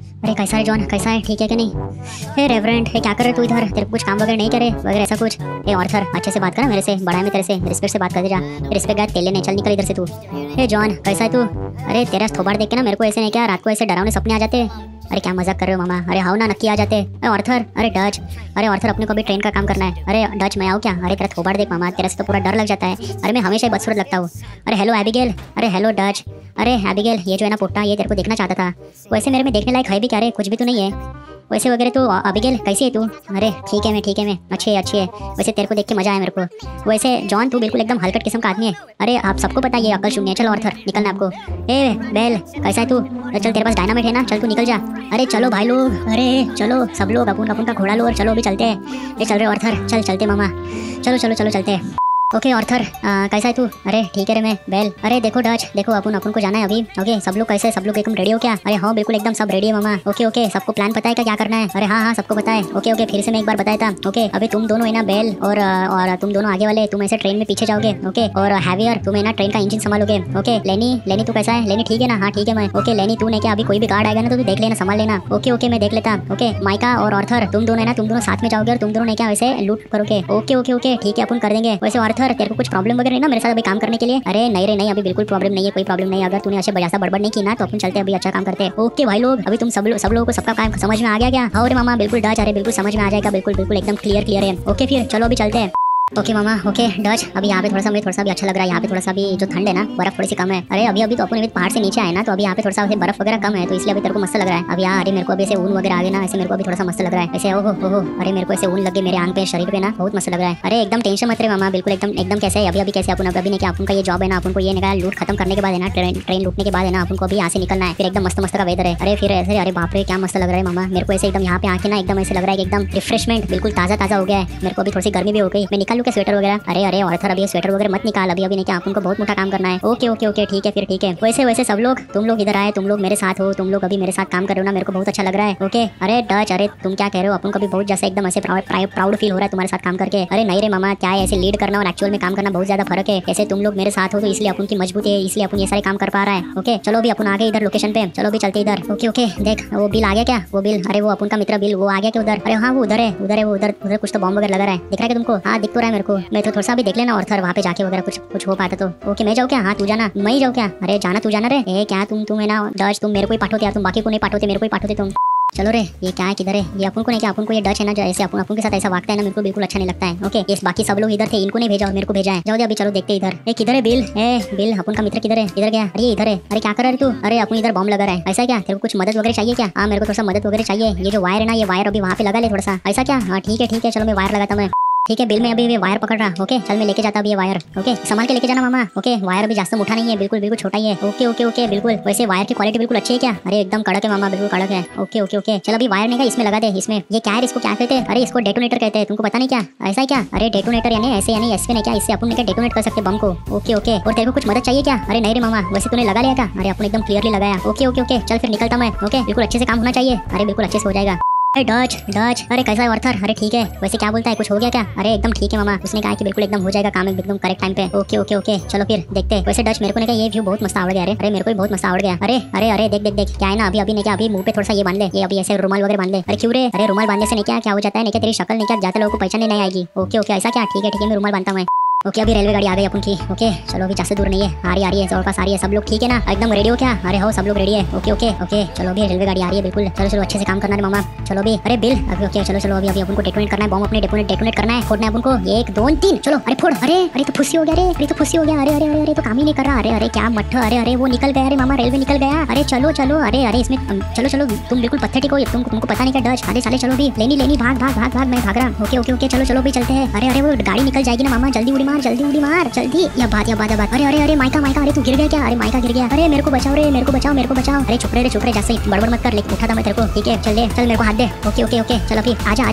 अरे कैसा है जॉन, कैसा है, ठीक है कि नहीं? हे रेवरेंड, हे क्या कर रहे तू इधर? तेरे को कुछ काम वगैरह नहीं करे वगैरह ऐसा कुछ? हे ऑर्थर, अच्छे से बात कर मेरे से, बड़ा है मैं तेरे से, रिस्पेक्ट से बात कर दे जा। रिस्पेक्ट गया तेले नहीं, चल निकल इधर से तू। हे जॉन, कैसा है तू? अरे तेरा थोबाड़ देख के ना मेरे को ऐसे नहीं, क्या रात को ऐसे डरावने सपने आ जाते? अरे क्या मजाक कर रहे हो मामा? अरे हाउ ना, नक्की आ जाते। अरे ऑर्थर, अरे डच, अरे ऑर्थर अपने को भी ट्रेन का काम करना है। अरे डच मैं आऊँ क्या? अरे तेरा थोबाड़ देख मामा, तेरे से तो पूरा डर लग जाता है। अरे मैं हमेशा ही बदसूरत लगता हूँ। अरे हेलो एबिगेल, अरे हेलो डच, अरे एबिगेल ये जो है ना पोट्टा, ये तेरे को देखना चाहता था। वैसे मेरे में देखने लायक है भी क्या? रे कुछ भी तो नहीं है वैसे वगैरह तो। एबिगेल कैसी है तू? अरे ठीक है मैं अच्छी है। वैसे तेरे को देख के मजा आया मेरे को। वैसे जॉन तू बिल्कुल एकदम हलकट किस्म का आदमी है। अरे आप सबको पता है ये अकल शून्य है। चलो ऑर्थर निकलना आपको। ए बेल कैसा है तू? चल तेरे पास डायनामाइट है ना, चल तू निकल जा। अरे चलो भाई लोग, अरे चलो सब लोग अपन का घोड़ा लो और चलो अभी चलते हैं। ये चल रहे ऑर्थर, चल चलते मामा, चलो चलते। ओके ऑर्थर कैसा है तू? अरे ठीक है रे मैं बेल। अरे देखो डच, देखो अपन को जाना है अभी। ओके सब लोग कैसे, सब लोग एकदम रेडी हो क्या? अरे हाँ बिल्कुल एकदम सब रेडी है मामा। ओके सबको प्लान पता है क्या करना है? अरे हाँ सबको पता है। ओके फिर से मैं एक बार बताया था। ओके अभी तुम दोनों है ना बेल और तुम दोनों आगे वाले, तुम ऐसे ट्रेन में पीछे जाओगे। ओके और हैवियर तुम है ना ट्रेन का इंजन संभालोगे। ओके लेनी तू कैसा है? लेनी ठीक है ना? हाँ ठीक है मैं। ओके लेनी तू ने क्या, अभी कोई भी गार्ड आएगा ना तो तू देख लेना, संभाल लेना। ओके मैं देख लेता। ओके माइका और ऑर्थर तुम दोनों है ना, तुम दोनों साथ में जाओगे और तुम दोनों ने क्या वैसे लूट करोगे। ओके ठीक है अपन कर देंगे। वैसे ऑर्थर तेरे को कुछ प्रॉब्लम वगैरह नहीं ना मेरे साथ अभी काम करने के लिए? अरे नहीं रे नहीं, अभी बिल्कुल प्रॉब्लम नहीं है, कोई प्रॉब्लम नहीं है। अगर तूने अच्छे बजासा बड़बड़ नहीं की ना तो अपन चलते अभी अच्छा काम करते हैं। ओके भाई लोग, अभी तुम सब लोगों को सबका काम समझ में आ गया क्या? हाँ रे मामा बिल्कुल डच, अरे बिल्कुल समझ में आ जाएगा, बिल्कुल एकदम क्लियर है। ओके फिर चलो अभी चलते हैं। ओके मामा ओके डच, अभी यहाँ पे थोड़ा सा भी अच्छा लग रहा है। यहाँ पे थोड़ा सा भी जो ठंड है ना, बर्फ थोड़ी सी कम है। अरे अभी तो अपन पहाड़ से नीचे आए ना, तो अभी यहाँ पे थोड़ा सा बर्फ वगैरह कम है, तो इसलिए अभी तेरे को मस्त लग रहा है। अभी यहाँ अरे मेरे को अभी ऐसे ऊन वगैरह आ गए ना, ऐसे मेरे को अभी थोड़ा सा मस्त लग रहा है ऐसे। ओहो अरे मेरे को ऐसे ऊन लगे मेरे आंख पे, शरीर पे ना, बहुत मस्त लग रहा है। अरे एकदम टेंशन मत रहे मामा, बिल्कुल एकदम कैसे है अभी कैसे अपन अभी नहीं क्या, अपन का ये जॉब है ना, अपन को ये निकाला लूट खत्म करने के बाद है ना, ट्रेन लूटने के बाद है ना, अपन को अभी यहाँ से निकलना है। फिर एकदम मस्त का वेदर है। अरे फिर ऐसे अरे बाप रे क्या मस्त लग रहा है मामा, मेरे को ऐसे एकदम यहाँ पे आके ना एकदम ऐसे लग रहा है कि एकदम रिफ्रेशमेंट, बिल्कुल ताज़ा हो गया है। मेरे को अभी थोड़ी सी गर्मी भी हो गई। मैं निकालूं क्या स्वेटर वगैरह? अरे ऑर्थर अभी स्वेटर वगैरह मत निकाल, अभी नहीं क्या, अपन को बहुत मोटा काम करना है। ओके ठीक है फिर ठीक है। वैसे सब लोग, तुम लोग इधर आए, तुम लोग मेरे साथ हो, तुम लोग अभी मेरे साथ काम कर रहे हो ना, मेरे को बहुत अच्छा लग रहा है। ओके अरे डच, अरे तुम क्या कह रहे हो? अपन को भी बहुत जैसे एकदम ऐसे प्राउड फील हो रहा है तुम्हारे साथ काम करके। अरे नहीं रे मामा, क्या है ऐसे लीड करना और एक्चुअल में काम करना बहुत ज्यादा फर्क है। ऐसे तुम लोग मेरे साथ हो तो इसलिए अपन की मजबूती है, इसलिए अपन ये सारे काम कर पा रहा है। ओके चलो अभी अपन आ गए इधर लोकेशन पे, चलो अभी चलते इधर। ओके देख वो बिल आ गया क्या? वो बिल, अरे वो अपन का मित्र बिल, वो आ गया क्या उधर? अरे हाँ वो उधर है वो उधर कुछ तो बॉम्ब वगैरह लगा रहा है, दिख रहा है तुमको? हाँ दिख तो रहा है मेरे को। मैं तो थोड़ा सा भी देख लेना ऑर्थर, वहाँ पे जाके वगैरह कुछ हो पाता तो। ओके मैं जाऊँ क्या? हाँ तू जाना, मैं ही जाऊँ क्या? अरे जाना तू जाना रे। ए क्या तुम है ना डच, तुम मेरे को ही पाठोते यार, तुम बाकी को नहीं पाठोते, मेरे को ही पाठोते तुम। चलो रे, ये क्या है, किधर है ये? अपन को नहीं क्या, अपन को ये डच है ना जो ऐसे अपन के साथ ऐसा वागता है ना, मेरे को बिल्कुल अच्छा नहीं लगता है। ओके ये बाकी सब लोग इधर थे, इनको नहीं भेजा और मेरे को भेजा है। जाओ दे अभी, चलो देखते इधर। ए किधर है बिल? बिल अपन का मित्र किधर है? इधर गया? अरे इधर है। अरे क्या कर रहा है तू? अरे अपन इधर बॉम्ब लगा रहा है, ऐसा क्या? तेरे को कुछ मदद वगैरह चाहिए क्या? हाँ मेरे को थोड़ा सा मदद वगैरह चाहिए। ये जो वायर है ना, ये वायर अभी वहाँ पे लगा ले थोड़ा सा, ऐसा क्या? हाँ ठीक है चलो मैं वायर लगाता हूँ। ठीक है बिल, मैं अभी वायर पकड़ रहा। ओके चल मैं लेके जाता अभी ये वायर। ओके संभाल के लेके जाना मामा। ओके वायर अभी ज्यादा मोटा नहीं है, बिल्कुल छोटा ही है। ओके बिल्कुल। वैसे वायर की क्वालिटी बिल्कुल अच्छी है क्या? अरे एकदम कड़क है मामा, बिल्कुल कड़क है। ओके चल अभी वायर नहीं का इसमें लगा दे। इसमें ये क्या है, इसको क्या कहते हैं? अरे इसको डेटोनेटर कहते हैं, तुमको पता नहीं क्या? ऐसा है क्या? अरे डेटोनेटर यानी ऐसे, यानी ऐसे नहीं क्या, इससे अपन क्या डेटोनेट कर सकते बम को। ओके और तेरे को कुछ मदद चाहिए क्या? अरे नहीं रे मामा, वैसे तूने लगा लिया क्या? अरे अपन एकदम क्लियरली लगाया। ओके चल फिर निकलता मैं। ओके बिल्कुल अच्छे से काम होना चाहिए। अरे बिल्कुल अच्छे से हो जाएगा। डच अरे कैसा है ऑर्थर? अरे ठीक है। वैसे क्या बोलता है, कुछ हो गया क्या? अरे एकदम ठीक है मामा, उसने कहा कि बिल्कुल एकदम हो जाएगा काम एकदम करेक्ट टाइम पे। ओके चलो फिर देखते हैं। वैसे डच मेरे को ने कहा ये व्यू बहुत मस्त आवड़ गया। अरे मेरे को भी बहुत मस्त आवड़ गया। अरे देख क्या है ना, अभी नहीं क्या, अभी मुंह पे थोड़ा सा ये बांध ले, ये अभी ऐसे रुमाल वगैरह बांध ले। अरे क्यों रे? अरे रुमाल बांधने से नहीं क्या हो जाता है? नहीं क्या तेरी शक्ल नहीं क्या जाते लोगों को पहचानने नहीं आएगी? ओके ऐसा क्या? ठीक है मैं रुमाल बांधता हूँ। ओके अभी रेलवे गाड़ी आ गई अपन की। ओके चलो अभी ज्यादा दूर नहीं है, आ रही है पास आ रही है। सब लोग ठीक है ना, एकदम रेडी हो क्या? अरे हो सब लोग रेडी है। ओके चलो अभी रेलवे गाड़ी आ रही है बिल्कुल। चलो अच्छे से काम करना है मामा। चलो अभी अरे बिल अभी ओके चलो अभी अपन को डेटोनेट करना है, बॉम्ब अपने डेटोनेट करना है, फोड़ना है अपन को। 1 2 3 चलो। अरे फोड़। अरे तो फुस्सी हो गया रे, अरे तो फुस्सी हो गया। अरे तो काम ही नहीं कर रहा। अरे क्या मठ। अरे वो निकल गया रे मामा, रेलवे निकल गया। अरे चलो अरे इसमें चलो तुम बिल्कुल पत्थर हो, तुमको पता नहीं क्या डच? अरे चलो अभी लेनी भाग मैं भाग रहा। ओके चलो अभी चलते हैं। अरे वो गाड़ी निकल जाएगी ना मामा, जल्दी उड़ी मार जल्दी। या बात। अरे माइका अरे तू गिर गया क्या? अरे माइका गिर गया। अरे मेरे को बचाओ रे, मेरे को बचाओ। अरे चुप रे जैसे बड़बड़ मत कर, लेके उठा था मैं तेरे को। ठीक है चल मेरे को हाथ दे। ओके चल अभी आजा।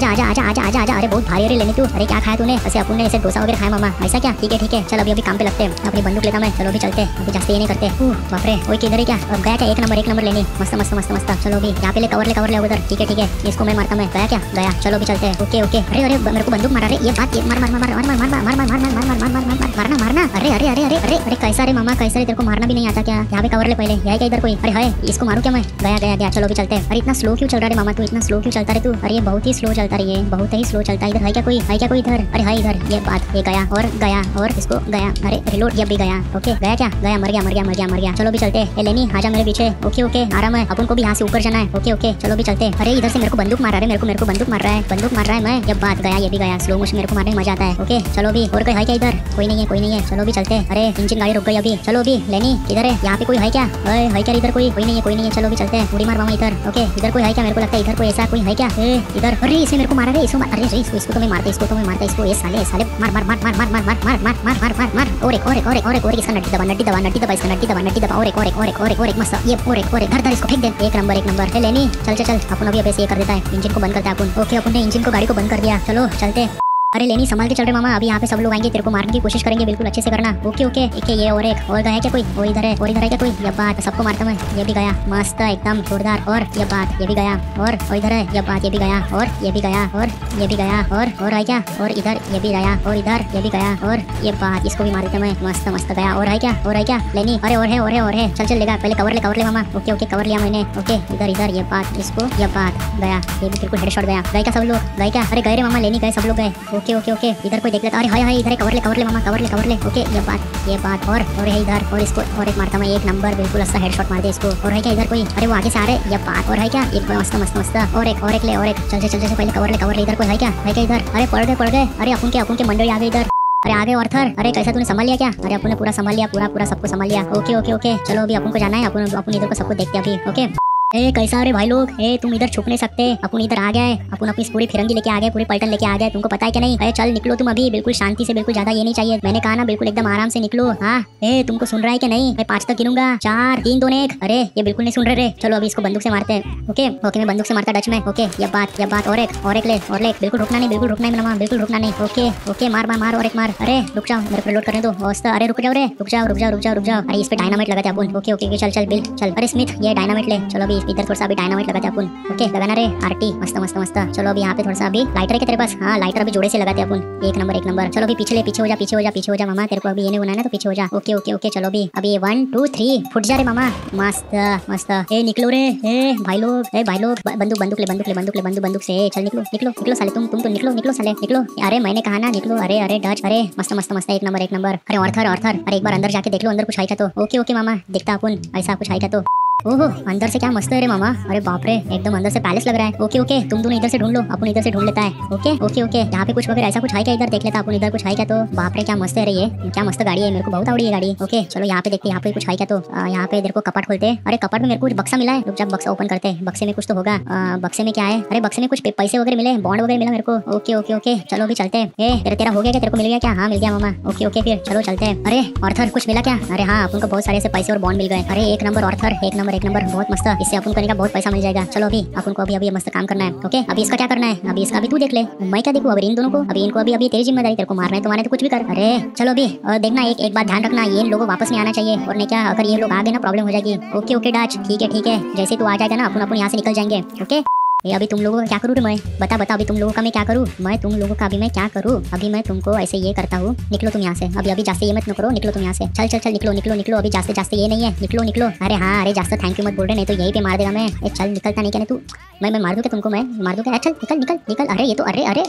अरे बहुत भारी अरे लेने तू। अरे क्या खाया तूने? ऐसे अपन ने ऐसे डोसा वगैरह खाया मामा, ऐसा क्या? ठीक है चल अभी काम पे लगते हैं। अपनी बंदूक लेता मैं, चलो अभी चलते हैं। अभी जाते ये नहीं करते। बाप रे ओए किधर है क्या? अब गया क्या? एक नंबर लेनी। मस्त। चलो अभी यहाँ पे ले कवर ले उधर। ठीक है इसको मैं मारता मैं। गया क्या? गया। चलो अभी चलते हैं। ओके अरे मेरे को बंदूक मारा रे, ये बात मार मारना मारना। अरे अरे अरे अरे अरे अरे कैसा रे मामा, कैसा रे, तेरे को मारना भी नहीं आता क्या? यहाँ पे कवर ले पहले, यही क्या इधर कोई? अरे है, इसको मारू क्या मैं? गया गया गया, चलो भी चलते हैं। अरे इतना स्लो क्यों चल रहा है मामा तू, इतना स्लो क्यों चलता है तू? अरे ये बहुत ही स्लो चलता है, ये बहुत ही स्लो चलता है। इधर है क्या कोई? है क्या कोई इधर? अरे है इधर, ये बात, ये गया और इसको गया। अरे रिलोड, ये भी गया। ओके गया क्या? गया, मर गया मर गया मर गया मर गया। चलो भी चलते हैं। लेनी आजा मेरे पीछे। ओके ओके आराम है, अपन को भी यहाँ से ऊपर जाना है। ओके ओके चलो भी चलते हैं। अरे इधर से मेरे को बंदूक मार रहा है, मेरे को बंदूक मार रहा है, बंदूक मार रहा है। मैं जब बात गया, ये भी गया। स्लो मोशन मेरे को मारने में मजा आता है। ओके चलो भी, और कोई है क्या इधर? कोई नहीं है, कोई नहीं है, चलो भी चलते हैं। अरे इंजन गाड़ी रुक गई अभी। चलो भी लेनी इधर है, यहाँ पे कोई है क्या? है क्या इधर कोई? कोई नहीं है, कोई नहीं है, चलो भी चलते हैं। उड़ी मार मामा इधर। ओके इधर कोई है क्या? मेरे को लगता है इधर कोई ऐसा कोई है क्या? इधर, अरे इसने मेरे को मारा रे, इसको अरे इसको तो मैं मारता, इसको तो मैं मारता, इसको ये साले साले मार मार मार मार मार मार मार मार मार मार मार मार मार। और एक इसका नट्टी दबा इसका नट्टी दबा और एक मस्त ये और एक धर इसको फेंक दे। एक नंबर है लेनी। चल चल अपन अभी ऐसे ये कर देता है, इंजन को बंद करता है अपन। ओके अपन ने इंजन को, गाड़ी को बंद कर दिया। चलो चलते। अरे लेनी संभाल के चल रहे मामा, अभी यहाँ पे सब लोग आएंगे, तेरे को मारने की कोशिश करेंगे, बिल्कुल अच्छे से करना। ओके ओके ओके ये और एक और गया क्या कोई? वो इधर है, और इधर है क्या कोई? ये बात, सबको मारता मैं। ये भी गया मस्त एकदम जोरदार। और ये बात, ये भी गया। और इधर है, ये बात, ये भी गया। और ये भी गया। और ये भी गया। और है क्या? और इधर ये भी गया। और इधर ये भी गया। और ये बात, इसको भी मार देता मैं। मस्त मस्त गया। और है क्या? और है क्या लेनी? अरे और है चल लेगा, पहले कवर ले मामा। ओके ओके कवर लिया मैंने। ओके इधर ये बात, इसको ये बात गया। ये भी बिल्कुल हेडशॉट गया। गए क्या सब लोग? गए क्या? अरे गए रे मामा, लेनी गए, सब लोग गए। ओके ओके ओके इधर कोई देख लेता। अरे हाय इधर कवर ले मामा, कवर ले। ओके ये बात और है इधर। और इसको और एक मारता मैं, एक नंबर बिल्कुल अच्छा हेडशॉट मार दे इसको। और है क्या इधर कोई? अरे वो आगे से आ रहे, ये बात। और है क्या? एक मस्त और एक ले। चल पहले कवर ले। इधर कोई है क्या? इधर? अरे पड़ गए। अरे अपन के मंडली आ गए इधर। अरे आगे ऑर्थर, अरे कैसा तूने संभाल लिया क्या? अरे अपन ने पूरा संभाल लिया, पूरा सबको संभाल लिया। ओके चलो अभी अपन को जाना है, अपन इधर को सबको देखते हैं अभी। ओके ए कैसा रे भाई लोग, तुम इधर छुप नहीं सकते, अपन इधर आ गए, अपन अपनी पूरी फिरंगी लेके आ गए, पूरी पलटन लेके आ गए, तुमको पता है क्या नहीं? अरे चल निकलो तुम अभी, बिल्कुल शांति से, बिल्कुल ज्यादा ये नहीं चाहिए, मैंने कहा ना, बिल्कुल एकदम आराम से निकलो। हाँ तुमको सुन रहा है क्या नहीं? मैं 5 तक गिनूंगा, 4 3 2 1। अरे ये बिल्कुल नहीं सुन रहे रे। चलो अभी इसको बंदूक से मारते हैं। ओके मैं बंदूक से मारता डच में। ओके ये बात और एक ले, बिल्कुल रुकना नहीं मामा, बिल्कुल रुकना नहीं। ओके मार और एक मार। अरे रुक जाओ, मेरे को लोड करने दो। अरे रुक जाओ। अरे इस पे डायनामाइट लगाते हैं अपन। ओके चल बिल चल। अरे स्मिथ ये डायनामाइट ले। चलो अभी इधर थोड़ा सा अभी डायनामाइट लगाते हैं अपन। ओके लगाना रे आरटी, मस्त। चलो अभी यहाँ पे थोड़ा सा अभी लाइटर है क्या तेरे पास? हाँ लाइटर अभी जोड़े से लगाते हैं अपन। एक नंबर। चलो अभी पीछे हो जा मामा, तेरे को अभी ये नहीं बनाना है तो पीछे हो जा। ओके चलो अभी 1 2 3 फुट जा रे मामा, मस्त। निकलो रे भाई लोग, बंदूक से चल निकलो साले, तुम तो निकलो साले, निकलो। अरे मैंने कहा ना निकलो। अरे डच, अरे मस्त। एक नंबर। अरे ऑर्थर, अरे एक बार अंदर जाके देख लो, अंदर कुछ है क्या तो। ओके मामा देखता अपन, ऐसा कुछ है क्या तो। ओहो अंदर से क्या मस्त है रे मामा, अरे बाप रे एकदम अंदर से पैलेस लग रहा है। ओके तुम दोनों इधर से ढूंढ लो, अपन इधर से ढूंढ लेता है। ओके यहाँ पे कुछ वगैरह ऐसा कुछ है क्या? इधर देख लेता अपन, इधर कुछ है क्या तो। बाप रे क्या मस्त है रे, ये क्या मस्त गाड़ी है, मेरे को बहुत आवड़ी है गाड़ी। ओके चलो यहाँ पे देखते हैं, यहाँ पे कुछ है क्या तो। यहाँ पे देखो कपट खोलते हैं। अरे कपट में मेरे को कुछ बक्सा मिला है, रुक जा बक्सा ओपन करते हैं, बक्से में कुछ तो होगा। बक्से में क्या है? अरे बक्से में कुछ पैसे वगैरह मिले, बॉन्ड वगैरह मिला मेरे को। ओके चलो अभी चलते हैं। तेरा हो गया क्या? तेरे को मिल गया क्या? हाँ मिल गया मामा। ओके फिर चलो चलते हैं। अरे ऑर्थर कुछ मिला क्या? अरे हाँ अपन को बहुत सारे पैसे और बॉन्ड मिल गए। अरे एक नंबर ऑर्थर, एक नंबर बहुत मस्त, इससे अपन करने का बहुत पैसा मिल जाएगा। चलो अभी अपन को अभी मस्त काम करना है। ओके अभी इसका क्या करना है? अभी इसका अभी तू देख ले, मैं क्या देखूं? अभी इन दोनों को, अभी इनको अभी तेरी जिम्मेदारी, तेरे को मारना है तो मारना है तो कुछ भी कर। अरे चलो अभी देखना, एक बात ध्यान रखना, ये लोगों वापस नहीं आना चाहिए, और नहीं क्या अगर ये लोग आ गए ना प्रॉब्लम हो जाएगी। ओके डाच ठीक है, जैसे तू आ जाएगा ना अपन यहाँ से निकल जाएंगे। ओके ये अभी तुम लोगों का क्या करूँ रे मैं? बता अभी तुम लोगों का मैं क्या करूँ? तुम लोगों का अभी मैं क्या करूँ? अभी मैं तुमको ऐसे ये करता हूँ, निकलो तुम यहाँ से, अभी जास्ते ये मत करो, निकलो तुम यहाँ से। चल निकलो अभी, जास्ते ये नहीं है, निकलो। अरे हाँ अरे जास्ते थैंक यू मत बोल रहे, नहीं तो यहीं पे मार देगा मैं। चल निकलता नहीं क्या तू? मैं मार दूंगा तुमको, मैं मार दूंगा। चल निकल। अरे ये तो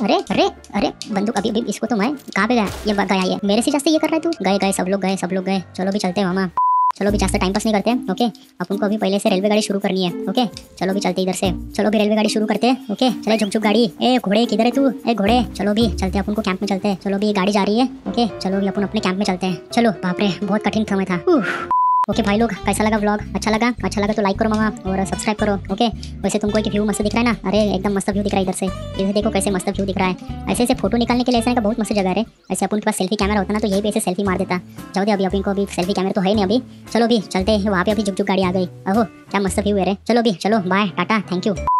अरे बंदूक अभी इसको तो मैं कहाँ पे गया? ये गया, ये मेरे से जास्ते ये कर रहा है तू। गए सब लोग गए। चलो भी चलते हैं मामा, चलो भी जास्ते टाइम पास नहीं करते हैं। ओके अपन को अभी पहले से रेलवे गाड़ी शुरू करनी है। ओके चलो भी चलते इधर से, चलो भी रेलवे गाड़ी शुरू करते हैं। ओके चले झुक गाड़ी। घोड़े किधर है तू? घोड़े चलो भी चलते हैं, अपन को कैंप में चलते हैं। चलो भी गाड़ी जा रही है। ओके चलो भी अपन अपने कैंप में चलते हैं। चलो बाप रे बहुत कठिन समय था। ओके भाई लोग कैसा लगा व्लॉग? अच्छा लगा तो लाइक करो मामा और सब्सक्राइब करो। ओके वैसे तुमको एक व्यू मस्त दिख रहा है ना? अरे एकदम मस्त व्यू दिख रहा है इधर से, इधर देखो कैसे मस्त व्यू दिख रहा है। ऐसे फोटो निकालने के लिए ऐसा का बहुत मस्त जगह है। ऐसे अपन के पास सेल्फी कैमरा होता ना तो यही पे ऐसे सेल्फी मार देता। जाओ दे अभी इनको अभी सेल्फी कैमरा तो है नहीं अभी। चलो भी चलते हैं, वहाँ पे अभी झुक गाड़ी आ गई। अहो क्या मस्त व्यू है रे। चलो बाय टाटा थैंक यू।